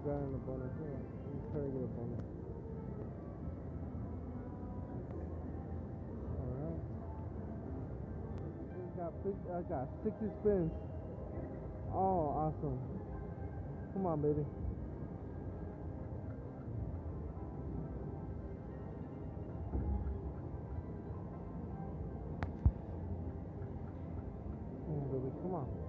got in the bonus. Yeah, let's try to get a bonus. Alright. I got 60 spins. Oh, awesome. Come on, baby. Come on, baby. Come on.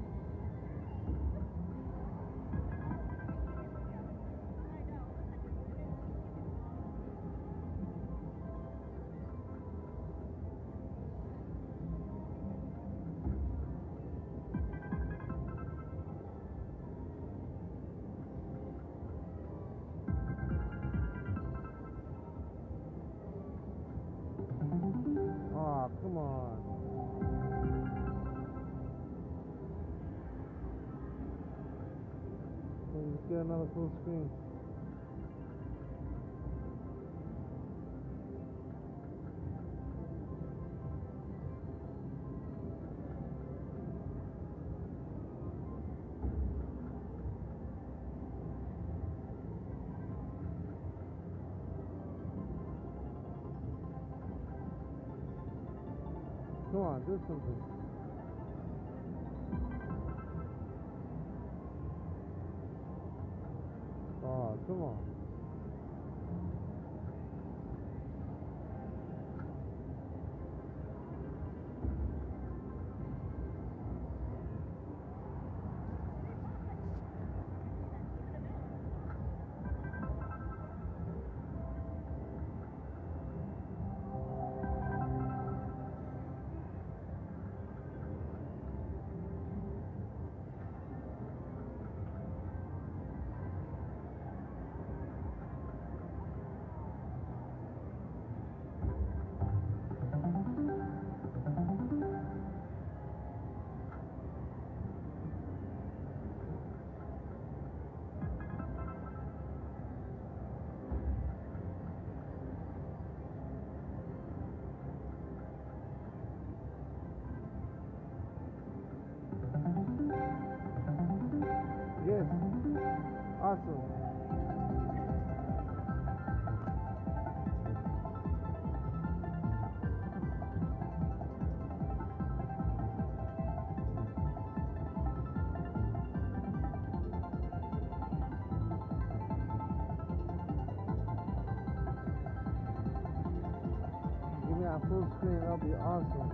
Oh, come on. Let's get another full screen. Come on, do something. Oh, come on. Yes. Awesome. Give me that full screen, that'll be awesome.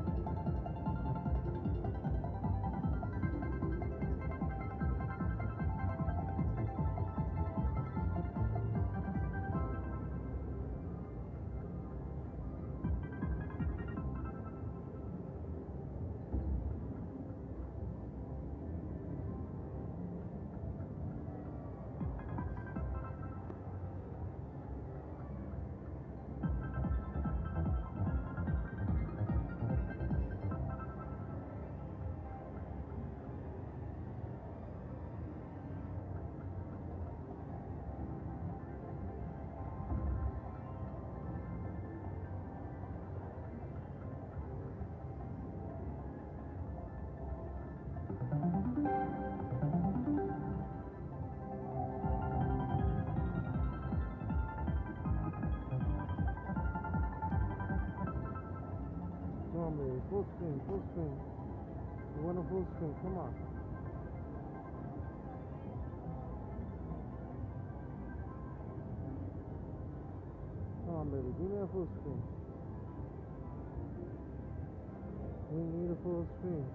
Come on, baby. Full screen, full screen. You want a full screen? Come on. Come on, baby. Give me a full screen. We need a full screen.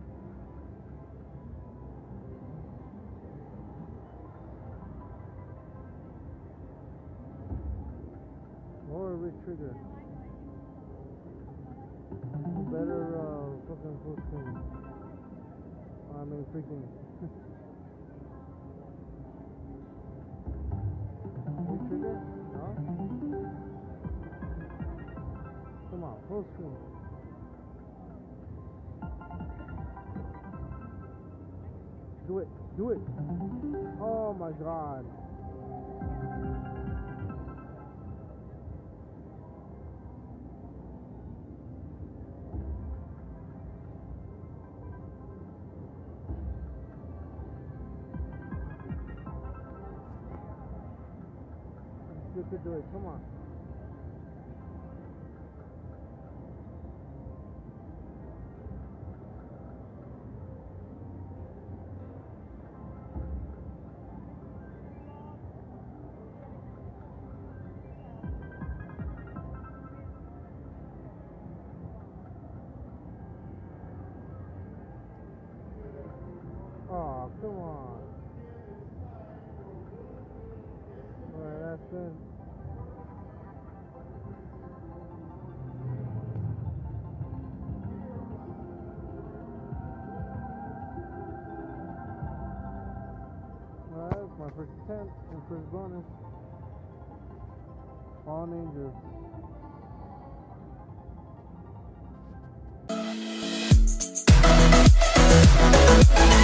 Or a re-trigger. Better fucking full screen. I mean freaking re-trigger? No? Come on, full screen. Do it, do it. Oh my god. you could do it. Come on. Oh, come on. Alright, that's good. Alright, my first attempt and first bonus. Fallen Angels.